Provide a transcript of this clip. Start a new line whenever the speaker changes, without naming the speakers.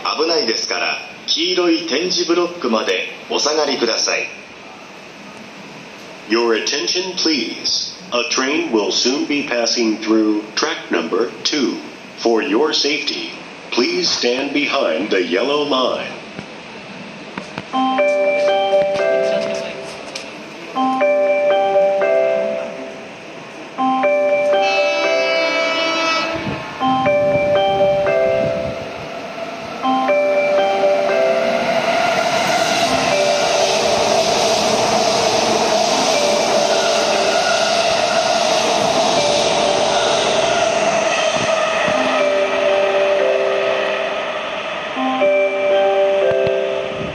危ないですから、黄色い点字ブロックまでお下がりください。
Your attention, please. A train will soon be passing through track number 2. For your safety, please stand behind the yellow line.